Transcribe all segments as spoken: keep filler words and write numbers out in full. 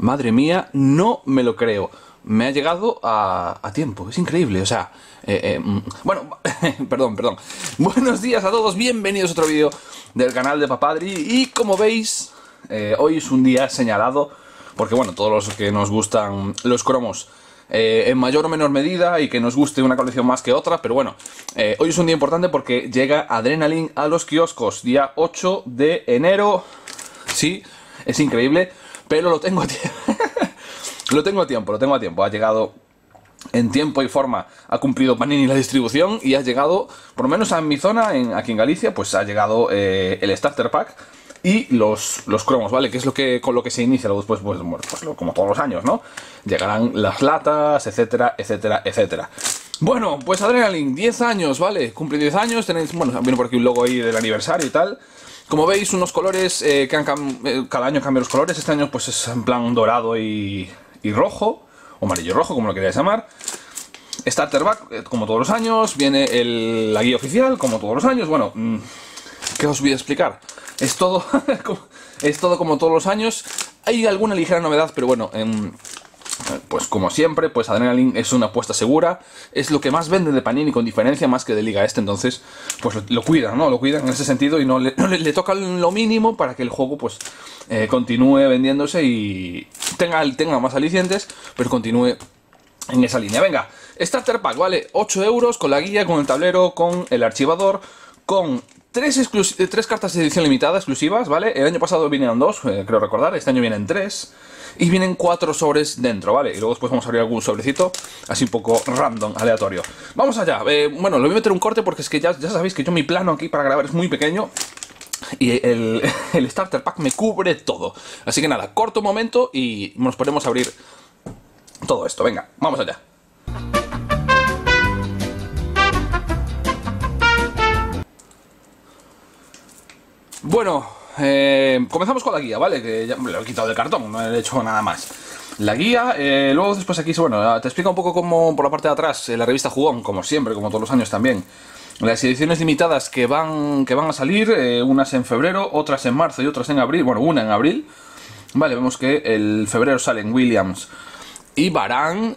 Madre mía, no me lo creo. Me ha llegado a, a tiempo, es increíble, o sea... Eh, eh, bueno, perdón, perdón. Buenos días a todos, bienvenidos a otro vídeo del canal de Papadri. Y como veis, eh, hoy es un día señalado, porque bueno, todos los que nos gustan los cromos, eh, en mayor o menor medida, y que nos guste una colección más que otra, pero bueno, eh, hoy es un día importante porque llega Adrenaline a los kioscos, día ocho de enero. Sí, es increíble, pero lo tengo a tiempo. Lo tengo a tiempo, lo tengo a tiempo. Ha llegado en tiempo y forma, ha cumplido Panini la distribución y ha llegado, por lo menos en mi zona, en, aquí en Galicia, pues ha llegado eh, el Starter Pack y los, los cromos, ¿vale? Que es lo que, con lo que se inicia. Luego después, pues, bueno, pues lo, como todos los años, ¿no? Llegarán las latas, etcétera, etcétera, etcétera. Bueno, pues Adrenaline, diez años, ¿vale? Cumple diez años, tenéis, bueno, viene por aquí un logo ahí del aniversario y tal. Como veis, unos colores eh, que han, eh, cada año cambian los colores. Este año pues es en plan dorado y, y rojo, o amarillo rojo, como lo queráis llamar. Starter Pack, eh, como todos los años. Viene el, la guía oficial, como todos los años. Bueno, mmm, ¿qué os voy a explicar? Es todo, es todo como todos los años. Hay alguna ligera novedad, pero bueno, en... pues como siempre, pues Adrenaline es una apuesta segura, es lo que más vende de Panini con diferencia, más que de Liga Este, entonces pues lo, lo cuidan, ¿no? Lo cuidan en ese sentido y no le, no le, le tocan lo mínimo para que el juego pues eh, continúe vendiéndose y tenga, tenga más alicientes, pero continúe en esa línea. Venga, Starter Pack, vale, ocho euros con la guía, con el tablero, con el archivador, con tres, tres cartas de edición limitada exclusivas, ¿vale? El año pasado vinieron dos, eh, creo recordar, este año vienen tres. Y vienen cuatro sobres dentro, ¿vale? Y luego después vamos a abrir algún sobrecito así un poco random, aleatorio. Vamos allá. Eh, bueno, le voy a meter un corte porque es que ya, ya sabéis que yo mi plano aquí para grabar es muy pequeño. Y el, el Starter Pack me cubre todo. Así que nada, corto un momento y nos ponemos a abrir todo esto. Venga, vamos allá. Bueno... Eh, comenzamos con la guía, ¿vale? Que ya me lo he quitado del cartón, no he hecho nada más. La guía, eh, luego después aquí, bueno, te explica un poco cómo por la parte de atrás, eh, la revista Jugón, como siempre, como todos los años también. Las ediciones limitadas que van, que van a salir, eh, unas en febrero, otras en marzo y otras en abril. Bueno, una en abril. Vale, vemos que el febrero salen Williams y Varane,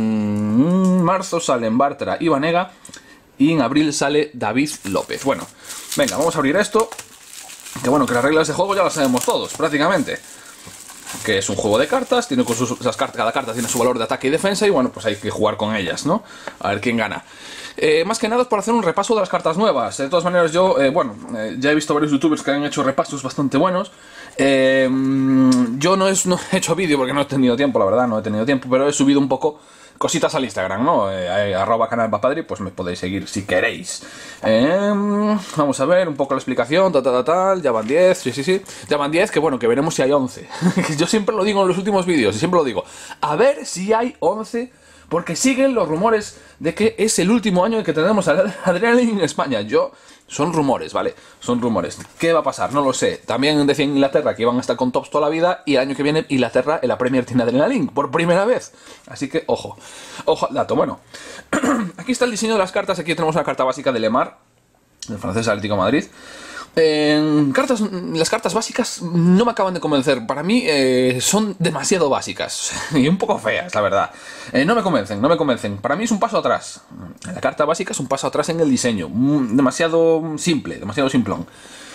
en marzo salen Bartra y Vanega, y en abril sale David López. Bueno, venga, vamos a abrir esto. Que bueno, que las reglas de juego ya las sabemos todos, prácticamente. Que es un juego de cartas, tiene con sus, esas cartas, cada carta tiene su valor de ataque y defensa, y bueno, pues hay que jugar con ellas, ¿no? A ver quién gana. Eh, más que nada es por hacer un repaso de las cartas nuevas. De todas maneras, yo, eh, bueno, eh, ya he visto varios youtubers que han hecho repasos bastante buenos. Eh, yo no, es, no he hecho vídeo porque no he tenido tiempo, la verdad, no he tenido tiempo, pero he subido un poco cositas al Instagram, ¿no? Eh, arroba canal Papadri, pues me podéis seguir si queréis. Eh, vamos a ver un poco la explicación, tal, tal, tal, ya van diez, sí, sí, sí. Ya van diez, que bueno, que veremos si hay once. Yo siempre lo digo en los últimos vídeos, y siempre lo digo. A ver si hay once, porque siguen los rumores de que es el último año en que tenemos Adrenaline en España. Yo... Son rumores, ¿vale? Son rumores. ¿Qué va a pasar? No lo sé. También decía en Inglaterra que iban a estar con tops toda la vida, y el año que viene Inglaterra en la Premier tiene Adrenaline por primera vez. Así que, ojo. Ojo al dato. Bueno, aquí está el diseño de las cartas. Aquí tenemos una carta básica de Lemar, el francés Atlético de Madrid. Eh, cartas, las cartas básicas no me acaban de convencer. Para mí eh, son demasiado básicas y un poco feas, la verdad. Eh, no me convencen, no me convencen. Para mí es un paso atrás. La carta básica es un paso atrás en el diseño. Demasiado simple, demasiado simplón.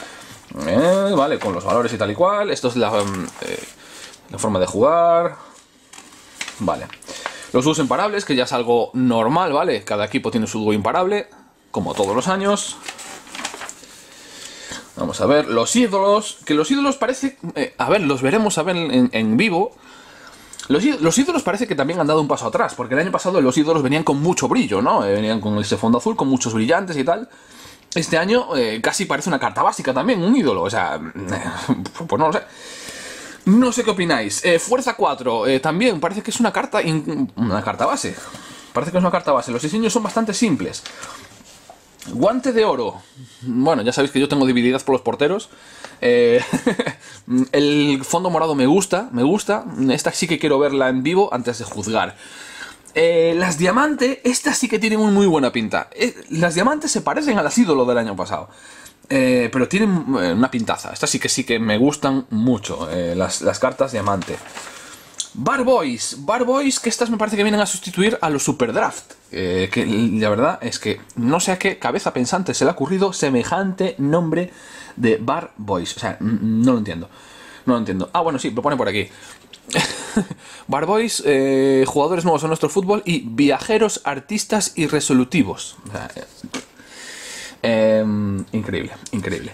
Eh, vale, con los valores y tal y cual. Esto es la, eh, la forma de jugar. Vale. Los dúos imparables, que ya es algo normal, ¿vale? Cada equipo tiene su dúo imparable, como todos los años. Vamos a ver, los ídolos, que los ídolos parece... Eh, a ver, los veremos a ver en, en vivo. Los, los ídolos parece que también han dado un paso atrás, porque el año pasado los ídolos venían con mucho brillo, ¿no? Eh, venían con ese fondo azul, con muchos brillantes y tal. Este año eh, casi parece una carta básica también, un ídolo, o sea... Eh, pues no lo sé. No sé qué opináis. Eh, Fuerza cuatro, eh, también parece que es una carta... In, una carta base. Parece que es una carta base. Los diseños son bastante simples. Guante de oro. Bueno, ya sabéis que yo tengo debilidad por los porteros. Eh, el fondo morado me gusta, me gusta. Esta sí que quiero verla en vivo antes de juzgar. Eh, las diamante, estas sí que tienen muy buena pinta. Eh, las diamantes se parecen a las ídolo del año pasado. Eh, pero tienen una pintaza. Estas sí que sí que me gustan mucho, eh, las, las cartas diamante. Bar Boys, Bar Boys, que estas me parece que vienen a sustituir a los Super Draft. Eh, que la verdad es que no sé a qué cabeza pensante se le ha ocurrido semejante nombre de Bar Boys. O sea, no lo entiendo. No lo entiendo. Ah, bueno, sí, lo pone por aquí. Bar Boys, eh, jugadores nuevos en nuestro fútbol y viajeros, artistas y resolutivos. O sea, eh, eh, increíble, increíble.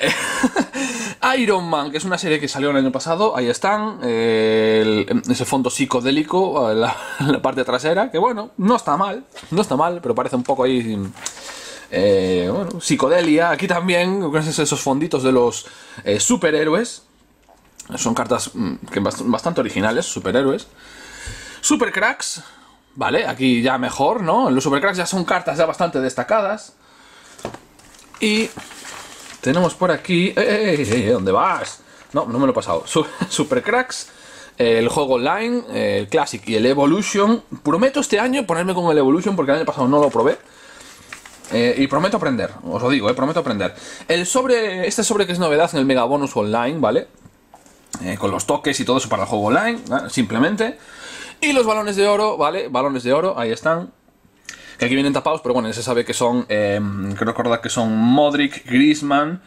Iron Man, que es una serie que salió el año pasado, ahí están, eh, el, ese fondo psicodélico en la, en la parte trasera, que bueno, no está mal, no está mal, pero parece un poco ahí, eh, bueno, psicodelia. Aquí también, con esos fonditos de los eh, superhéroes, son cartas que bastante originales, superhéroes. Supercracks, vale, aquí ya mejor, ¿no? Los Supercracks ya son cartas ya bastante destacadas. Y tenemos por aquí... ¡Eh, eh, eh! ¿Dónde vas? No, no me lo he pasado. Supercracks, el juego online, el Classic y el Evolution. Prometo este año ponerme con el Evolution porque el año pasado no lo probé. Eh, y prometo aprender, os lo digo, eh, prometo aprender. El sobre, este sobre que es novedad en el Mega Bonus Online, ¿vale? Eh, con los toques y todo eso para el juego online, ¿vale? Simplemente. Y los balones de oro, ¿vale? Balones de oro, ahí están. Que aquí vienen tapados, pero bueno, se sabe que son, eh, creo recordar que son Modric, Griezmann,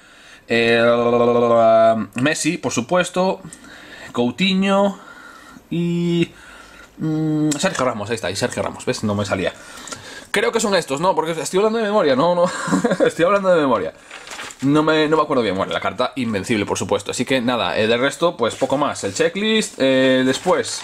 eh, Messi, por supuesto, Coutinho y mm, Sergio Ramos, ahí está, y Sergio Ramos, ¿ves? No me salía. Creo que son estos, ¿no? Porque estoy hablando de memoria, no, no, estoy hablando de memoria. No me, no me acuerdo bien. Bueno, la carta invencible, por supuesto. Así que nada, eh, del resto, pues poco más. El checklist, eh, después...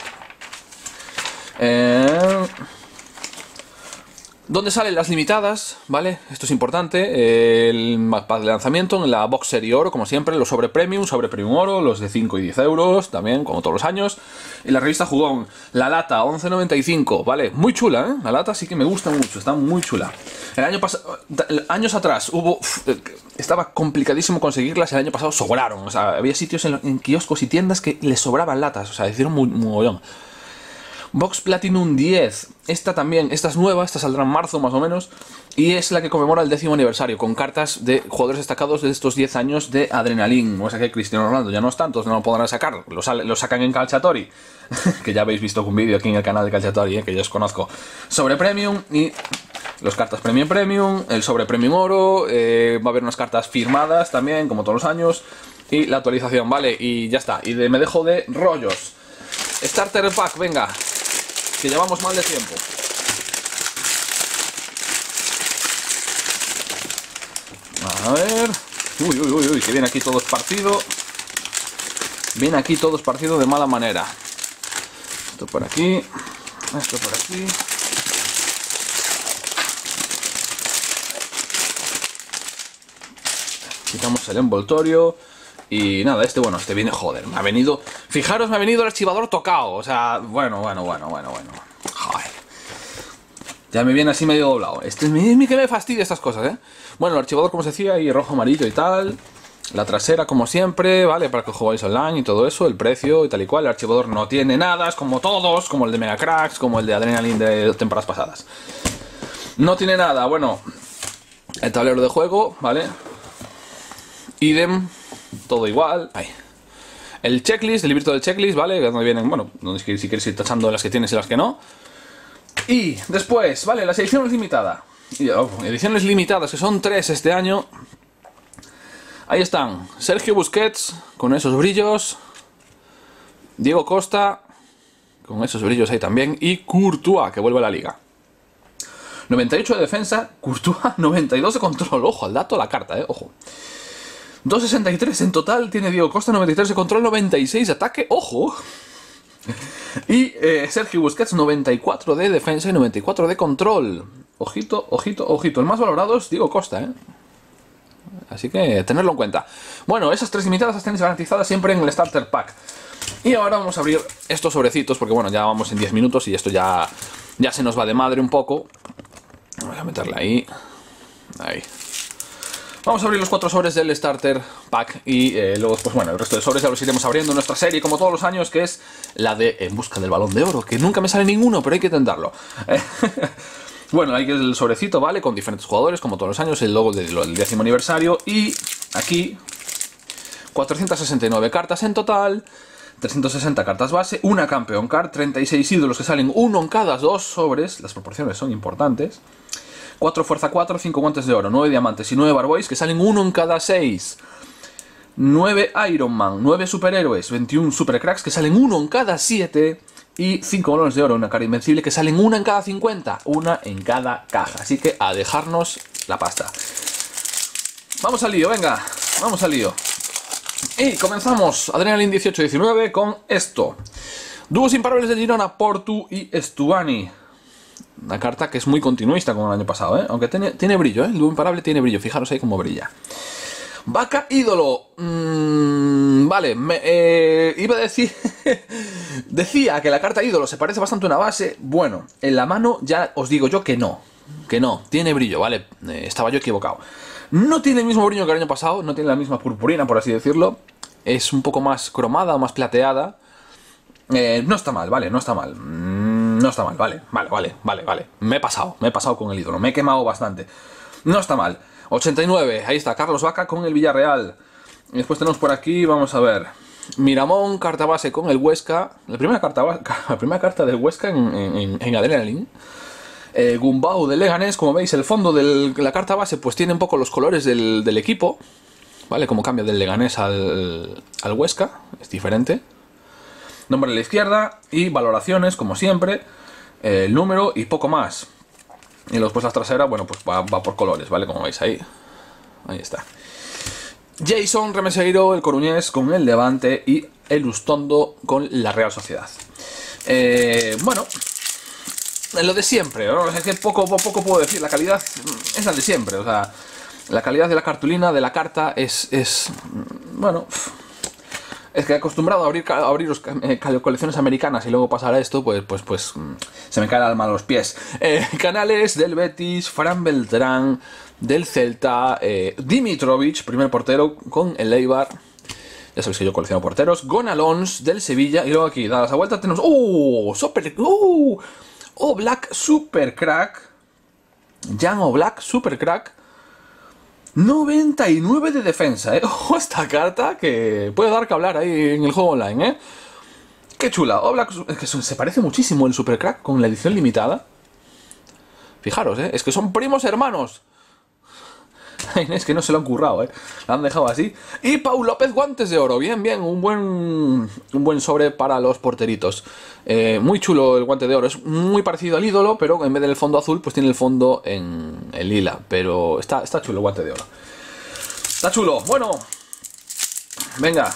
Eh... ¿Dónde salen las limitadas? ¿Vale? Esto es importante. El mapa de lanzamiento en la Box Serie Oro, como siempre. Los sobre Premium, sobre Premium Oro, los de cinco y diez euros, también, como todos los años. Y la revista Jugón, la lata, once noventa y cinco, ¿vale? Muy chula, ¿eh? La lata sí que me gusta mucho, está muy chula. El año pasado, años atrás, hubo... Estaba complicadísimo conseguirlas, el año pasado sobraron. O sea, había sitios en, en kioscos y tiendas que les sobraban latas, o sea, hicieron muy mogollón. Box Platinum diez, esta también, esta es nueva, esta saldrá en marzo más o menos, y es la que conmemora el décimo aniversario, con cartas de jugadores destacados de estos diez años de Adrenalin. O sea que Cristiano Ronaldo ya no está, entonces no lo podrán sacar, lo, sale, lo sacan en Calciatori, que ya habéis visto un vídeo aquí en el canal de Calciatori, eh, que ya os conozco, sobre Premium y los cartas Premium Premium, el sobre Premium Oro, eh, va a haber unas cartas firmadas también, como todos los años, y la actualización, ¿vale? Y ya está, y de, me dejo de rollos. Starter Pack, venga, que llevamos mal de tiempo. A ver... Uy, uy, uy, uy, que viene aquí todo esparcido. Viene aquí todo esparcido de mala manera. Esto por aquí. Esto por aquí. Quitamos el envoltorio. Y nada, este, bueno, este viene, joder, me ha venido... Fijaros, me ha venido el archivador tocado. O sea, bueno, bueno, bueno, bueno, bueno. Joder. Ya me viene así medio doblado. Este es mi que me fastidia estas cosas, ¿eh? Bueno, el archivador, como se decía, ahí rojo, amarillo y tal. La trasera, como siempre, ¿vale? Para que jugáis online y todo eso. El precio y tal y cual. El archivador no tiene nada, es como todos. Como el de Mega Cracks, como el de Adrenaline de temporadas pasadas. No tiene nada, bueno. El tablero de juego, ¿vale? Idem. Todo igual. Ahí. El checklist, el librito del checklist, ¿vale? Donde vienen, bueno, donde si quieres ir tachando las que tienes y las que no. Y después, ¿vale? Las ediciones limitadas. Oh, ediciones limitadas, que son tres este año. Ahí están. Sergio Busquets, con esos brillos. Diego Costa, con esos brillos ahí también. Y Courtois, que vuelve a la liga. noventa y ocho de defensa, Courtois noventa y dos de control. Ojo, al dato la carta, eh, ojo. doscientos sesenta y tres en total tiene Diego Costa, noventa y tres de control, noventa y seis de ataque, ojo. Y eh, Sergio Busquets, noventa y cuatro de defensa y noventa y cuatro de control. Ojito, ojito, ojito. El más valorado es Diego Costa, ¿eh? Así que tenerlo en cuenta. Bueno, esas tres limitadas las tenéis garantizadas siempre en el Starter Pack. Y ahora vamos a abrir estos sobrecitos, porque bueno, ya vamos en diez minutos y esto ya, ya se nos va de madre un poco. Voy a meterla ahí. Ahí. Vamos a abrir los cuatro sobres del Starter Pack y eh, luego, pues bueno, el resto de sobres ya los iremos abriendo en nuestra serie, como todos los años, que es la de En busca del Balón de Oro, que nunca me sale ninguno, pero hay que intentarlo. Bueno, hay el sobrecito, ¿vale? Con diferentes jugadores, como todos los años, el logo del décimo aniversario y aquí cuatrocientas sesenta y nueve cartas en total, trescientos sesenta cartas base, una campeón card, treinta y seis ídolos que salen uno en cada dos sobres, las proporciones son importantes, cuatro fuerza cuatro, cinco guantes de oro, nueve diamantes y nueve barboys que salen uno en cada seis, nueve Iron Man, nueve superhéroes, veintiuno supercracks que salen uno en cada siete y cinco balones de oro, una cara invencible que salen una en cada cincuenta, una en cada caja. Así que a dejarnos la pasta. Vamos al lío, venga, vamos al lío. Y comenzamos Adrenaline dieciocho diecinueve con esto. Dúos imparables de Girona, Portu y Stuani. Una carta que es muy continuista como el año pasado, ¿eh? Aunque tiene, tiene brillo, ¿eh? El dúo imparable tiene brillo, fijaros ahí cómo brilla. Vaca ídolo. Mm, vale, me, eh, iba a decir... decía que la carta ídolo se parece bastante a una base. Bueno, en la mano ya os digo yo que no. Que no, tiene brillo, ¿vale? Eh, estaba yo equivocado. No tiene el mismo brillo que el año pasado, no tiene la misma purpurina, por así decirlo. Es un poco más cromada o más plateada. Eh, no está mal, vale, no está mal. Mm, no está mal, vale, vale, vale, vale, vale. Me he pasado, me he pasado con el ídolo, me he quemado bastante. No está mal. ochenta y nueve, ahí está, Carlos Vaca con el Villarreal. Y después tenemos por aquí, vamos a ver, Miramón, carta base con el Huesca. La primera carta, la primera carta del Huesca en, en, en Adrenaline. Eh, Gumbau de Leganés, como veis, el fondo de la carta base pues tiene un poco los colores del, del equipo. ¿Vale? Como cambia del Leganés al, al Huesca, es diferente. Nombre a la izquierda y valoraciones, como siempre, eh, el número y poco más. Y después la trasera, bueno, pues va, va por colores, ¿vale? Como veis ahí. Ahí está. Jason Remeseiro, el coruñés, con el Levante y el Ustondo con la Real Sociedad. Eh, bueno, lo de siempre, ¿no? Es que poco, poco puedo decir. La calidad es la de siempre, o sea, la calidad de la cartulina, de la carta, es, es bueno... Es que acostumbrado a abrir, a abrir eh, colecciones americanas y luego pasar a esto, pues, pues, pues se me cae el alma a los pies. Eh, canales del Betis, Fran Beltrán, del Celta, eh, Dimitrovic, primer portero con el Eibar. Ya sabéis que yo colecciono porteros. Gonalons del Sevilla. Y luego aquí, dadas la vuelta, tenemos... ¡Oh! Super... ¡Oh! Oblak Super Crack. Jan Oblak Super Crack. noventa y nueve de defensa, ¿eh? Ojo, esta carta que puede dar que hablar ahí en el juego online, ¿eh? Qué chula. Oblak, es que se parece muchísimo el Supercrack con la edición limitada. Fijaros, ¿eh? Es que son primos hermanos. Es que no se lo han currado, ¿eh? La han dejado así. Y Pau López, guantes de oro. Bien, bien. Un buen, un buen sobre para los porteritos. Eh, muy chulo el guante de oro. Es muy parecido al ídolo, pero en vez del fondo azul, pues tiene el fondo en el lila. Pero está, está chulo el guante de oro. Está chulo. Bueno. Venga.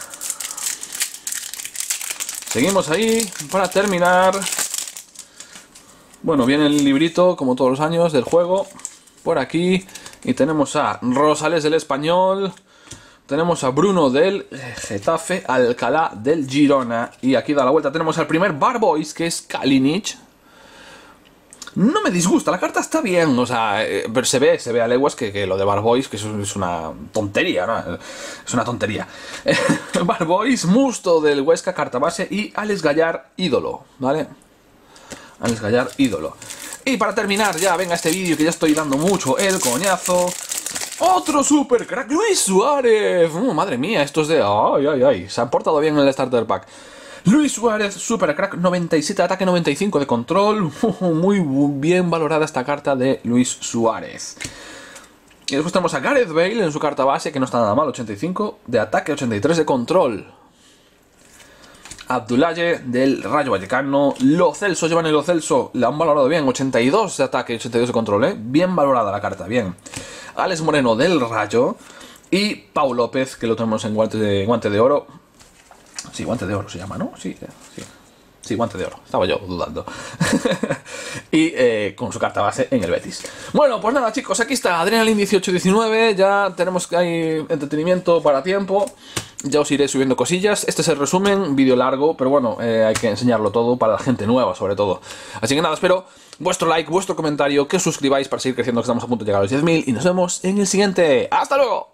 Seguimos ahí para terminar. Bueno, viene el librito, como todos los años, del juego. Por aquí. Y tenemos a Rosales del Español, tenemos a Bruno del Getafe, Alcalá del Girona. Y aquí da la vuelta tenemos al primer Barboys, que es Kalinic. No me disgusta, la carta está bien, o sea, eh, pero se ve, se ve a leguas que, que lo de Barboys, que eso es una tontería, ¿no? Es una tontería. Barboys, Musto del Huesca, carta base, y Alex Gallar, ídolo, ¿vale? Alex Gallar, ídolo. Y para terminar ya, venga este vídeo que ya estoy dando mucho el coñazo. ¡Otro super crack! ¡Luis Suárez! Oh, madre mía, estos de... ¡Ay, ay, ay! Se han portado bien en el starter pack. Luis Suárez, super crack, noventa y siete de ataque, noventa y cinco de control. Muy bien valorada esta carta de Luis Suárez. Y después tenemos a Gareth Bale en su carta base, que no está nada mal, ochenta y cinco de ataque, ochenta y tres de control. Abdoulaye del Rayo Vallecano. Lo Celso, Giovanni Lo Celso, la han valorado bien, ochenta y dos de ataque, ochenta y dos de control, ¿eh? Bien valorada la carta, bien. Alex Moreno del Rayo. Y Pau López, que lo tenemos en guante de, guante de oro. Sí, guante de oro se llama, ¿no? Sí, sí. Sí, guante de oro, estaba yo dudando. Y eh, con su carta base en el Betis. Bueno, pues nada chicos, aquí está Adrenaline dieciocho diecinueve. Ya tenemos ahí entretenimiento para tiempo. Ya os iré subiendo cosillas. Este es el resumen, vídeo largo, pero bueno, eh, hay que enseñarlo todo para la gente nueva sobre todo. Así que nada, espero vuestro like, vuestro comentario, que os suscribáis para seguir creciendo, que estamos a punto de llegar a los diez mil. Y nos vemos en el siguiente. ¡Hasta luego!